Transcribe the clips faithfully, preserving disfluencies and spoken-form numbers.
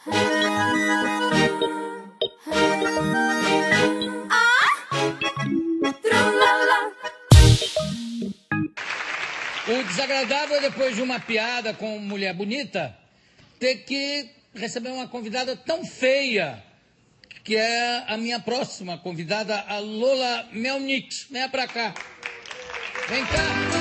O desagradável é, depois de uma piada com mulher bonita, ter que receber uma convidada tão feia, que é a minha próxima convidada, a Lola Melnick. Venha pra cá. Vem cá.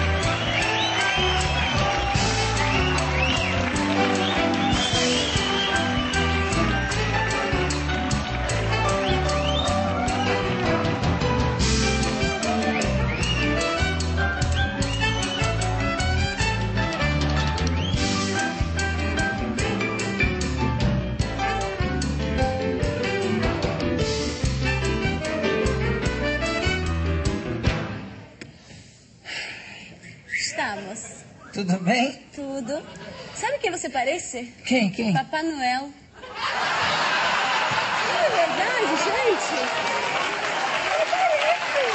Estamos. Tudo bem? Tudo. Sabe quem você parece? Quem, quem? Papai Noel. Não é verdade, gente? Ele parece.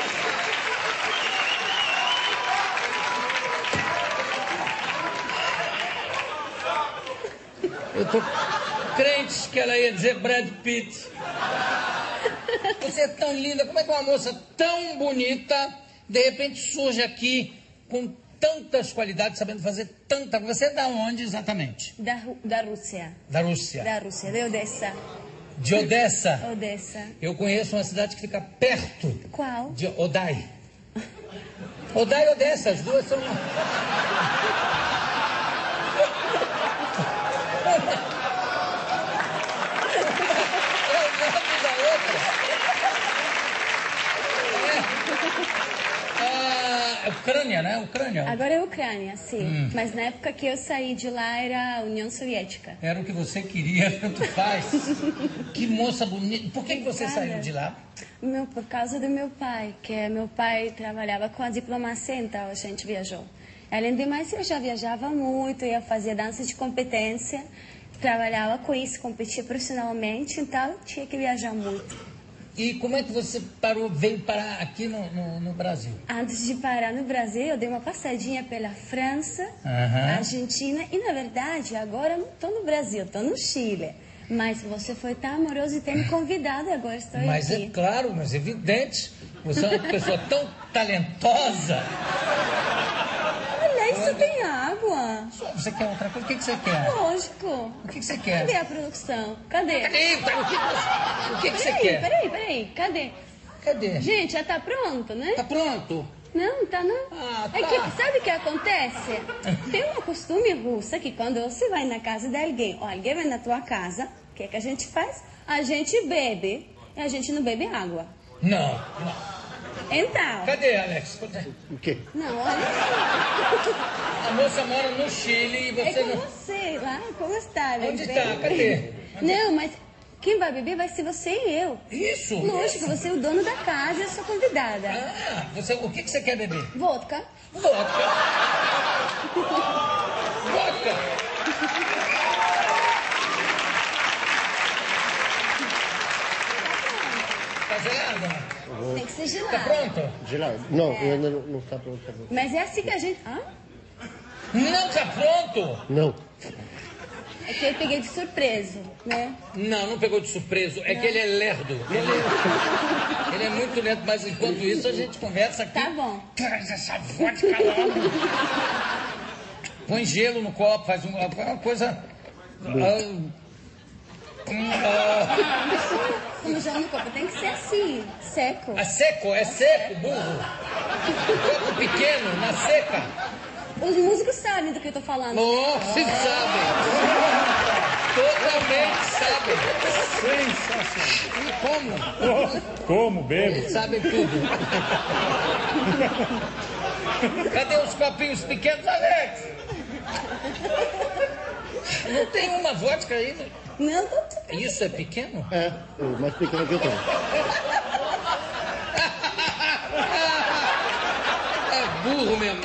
Eu tô crente que ela ia dizer Brad Pitt. Você é tão linda. Como é que uma moça tão bonita, de repente, surge aqui com tantas qualidades, sabendo fazer tanta coisa? Você é da onde exatamente? Da, Ru- da Rússia. Da Rússia. Da Rússia, de Odessa. De Odessa. Odessa. Eu conheço uma cidade que fica perto Qual? de Odai. Odai e Odessa, as duas são... É Ucrânia, né? Ucrânia. Agora é Ucrânia, sim. Hum. Mas na época que eu saí de lá era a União Soviética. Era o que você queria, tanto faz. Que moça bonita. Por que, que você Obrigada. saiu de lá? Meu, por causa do meu pai, que meu pai trabalhava com a diplomacia, então a gente viajou. Além do mais, eu já viajava muito, ia fazer dança de competência, trabalhava com isso, competia profissionalmente, então tinha que viajar muito. E como é que você parou, veio parar aqui no, no, no Brasil? Antes de parar no Brasil, eu dei uma passadinha pela França, Aham. Argentina e, na verdade, agora não estou no Brasil, estou no Chile. Mas você foi tão amoroso e ter me convidado, agora estou Mas aqui. é claro, mas é evidente. Você é uma pessoa tão talentosa. Olha, isso tem água. Você quer outra coisa? O que, que você quer? Lógico. O que, que você quer? Cadê a produção? Cadê? Cadê? O que, que, o que, que você Peraí, quer? peraí, peraí. Cadê? Cadê? Gente, já tá pronto, né? Tá pronto? Não, tá não. Ah, É tá. que, sabe o que acontece? Tem uma costume russa que quando você vai na casa de alguém, ou alguém vai na tua casa, o que é que a gente faz? A gente bebe e a gente não bebe água. Não, não. Então... Cadê, Alex? O quê? Não, olha só. A moça mora no Chile e É você com não... você lá, como está? Onde bem? tá? Cadê? Onde- Não, mas quem vai beber vai ser você e eu. Isso. Lógico, você é o dono da casa e eu sou convidada. Ah, você, o que, que você quer beber? Vodka. Vodka. Vodka. Tá gelada? Tem que ser Tá gelado. pronto? Gelado? Não, ainda não, não está pronto. Mas é assim que a gente... Hã? Não tá pronto? Não. É que eu peguei de surpresa, né? Não, não pegou de surpreso. É que ele é lerdo. Ele é, ele é muito lento, mas enquanto isso a gente conversa aqui. Tá bom. Traz essa vodka logo. Põe gelo no copo, faz uma, uma coisa... ah, ah, Como já no copo, tem que ser assim, seco. é seco, é seco, burro. Copo pequeno, na seca. Os músicos sabem do que eu tô falando. Nossa, vocês sabem. Totalmente sabem. Sensacional. Como? Como, bebo? Sabem tudo. Cadê os copinhos pequenos, Alex? Não tem uma vodka aí? né? Não, tô... tô- Isso é pequeno? É, o mais pequeno que eu tenho. É burro mesmo.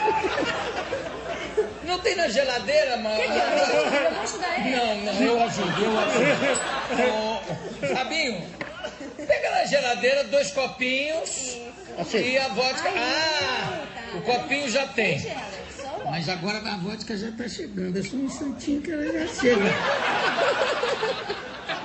Não tem na geladeira, mano? Quer que eu ajude? Eu vou ajudar ele. Não, não, eu ajudo, eu ajudo. Ô, Fabinho, pega na geladeira dois copinhos Assim. e a vodka. Ai, Ah, não, o tá. copinho já tem. Gela, só Mas agora a vodka já tá chegando. É só um instantinho que ela já chega.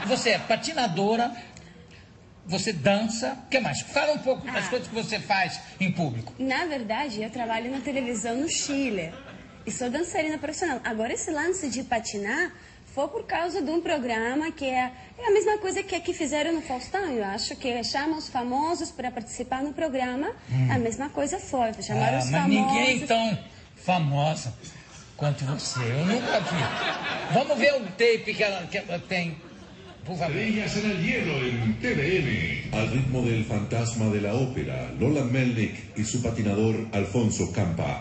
você é patinadora, você dança, o que mais? Fala um pouco das Ah. coisas que você faz em público. Na verdade, eu trabalho na televisão no Chile e sou dançarina profissional. Agora, esse lance de patinar foi por causa de um programa que é, é a mesma coisa que aqui fizeram no Faustão, eu acho, que chamam os famosos para participar no programa. Hum. A mesma coisa foi, chamaram Ah, os mas famosos. ninguém tão famosa quanto você, eu nunca vi. Vamos ver o tape que ela, que ela tem, por favor. Estrellas en el hielo en T V N. Al ritmo del fantasma de la ópera, Lola Melnick y su patinador Alfonso Campa.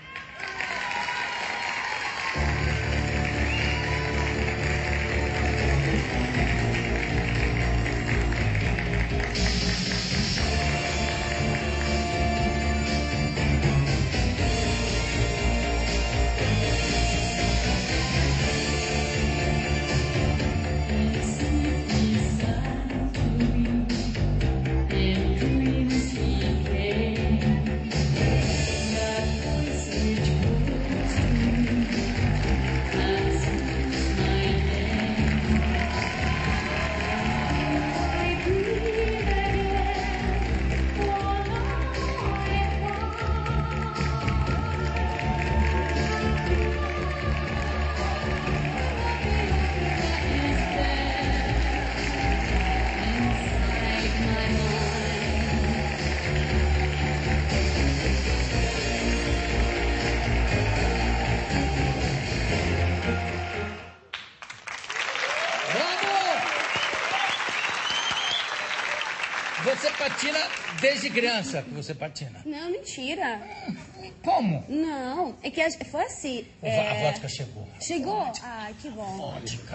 Você patina desde criança que você patina. Não, mentira. Como? Não, é que a- foi assim. A é, vodka chegou. Chegou? Ai, que bom. Vodka.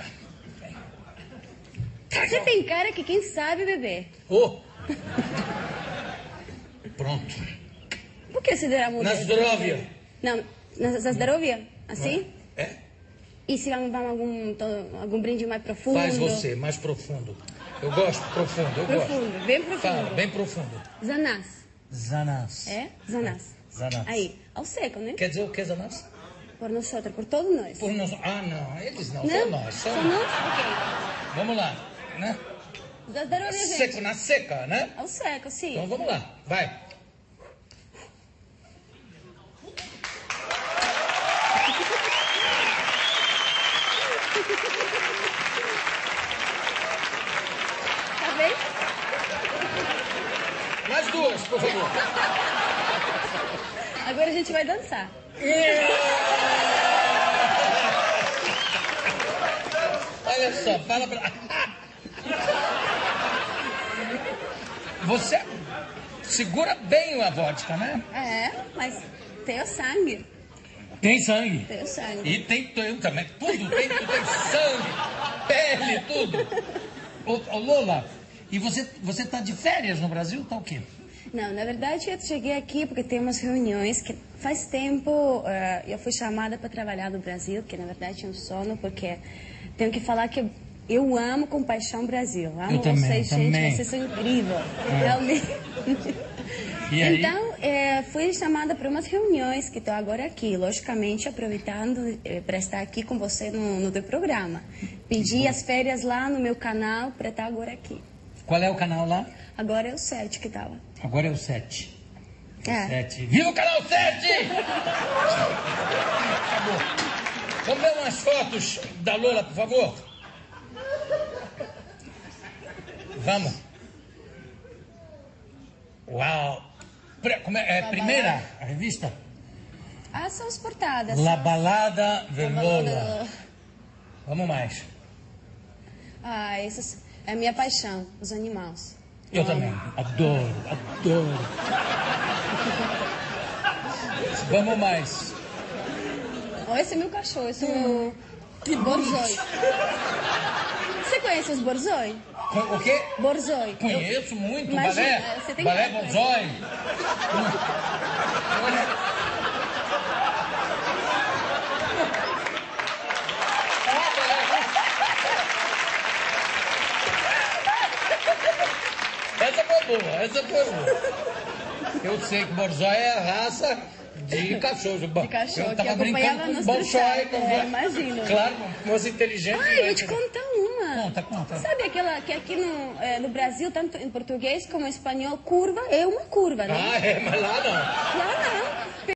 Você tem cara que quem sabe beber. Oh. Pronto. Por que você derramou? Na zdrovia. Não, na, na zdrovia? Assim? É? E se vamos vamos algum, to- algum brinde mais profundo? Faz você, mais profundo. Eu gosto, profundo, eu Profundo, gosto. bem profundo. Fala, bem profundo. Zanás. Zanás. É? Zanás. Zanás. Aí, ao seco, né? Quer dizer o que, Zanás? Por nós outros, por todos nós. Por nós. Ah, não, eles não, Não? só nós. Só Só nós. nós? Ok. Vamos lá, né? Da zdrovia, gente. Seco, na seca, né? Ao seco, sim. Então vamos lá, vai. Tá bem? Mais duas, por favor. Agora a gente vai dançar. Olha só, fala pra... Você segura bem a vodka, né? É, mas tem o sangue. Tem sangue. Tem o sangue. E tem, tem também, tudo, tem, tudo, tem sangue, pele, tudo. Ô, ô, Lola, e você, você tá de férias no Brasil? Tá o quê? Não, na verdade eu cheguei aqui porque tem umas reuniões que faz tempo eh, eu fui chamada para trabalhar no Brasil, que na verdade é um sono, porque tenho que falar que eu amo com paixão o Brasil. Amo Eu também, vocês, gente, também. vocês são incríveis. Realmente. E aí? Então, eh, fui chamada para umas reuniões que estou agora aqui, logicamente aproveitando eh, para estar aqui com você no, no teu programa. Pedi as férias lá no meu canal para estar agora aqui. Qual é o canal lá? Agora é o sete que tava. Agora é o sete. É. Sete. Viva o canal sete! Acabou. Vamos ver umas fotos da Lola, por favor? Vamos. Uau! Pre- como é, é primeira a revista? Ah, são as portadas. La são- Balada de La Balada Lola. de- Vamos mais. Ah, essas é a minha paixão, os animais. Eu Amo. também. Adoro, adoro. Vamos mais. Ó, esse é meu cachorro, esse é meu borzoi. Você conhece os borzoi? Co- O quê? Borzoi. Conheço Eu- muito. Imagina, balé. você tem Balé que- Bonzói. Essa foi boa, essa foi boa. Eu sei que Borzói é a raça de cachorro. De cachorro, eu tava que brincando acompanhava com nos Bolshoi. dressage, é, imagina. Claro, moça inteligente. Ai, eu né? vou te contar uma. Conta, conta. Sabe aquela que aqui no, é, no Brasil, tanto em português como em espanhol, curva é uma curva, né? Ah, é, mas lá não. Lá não.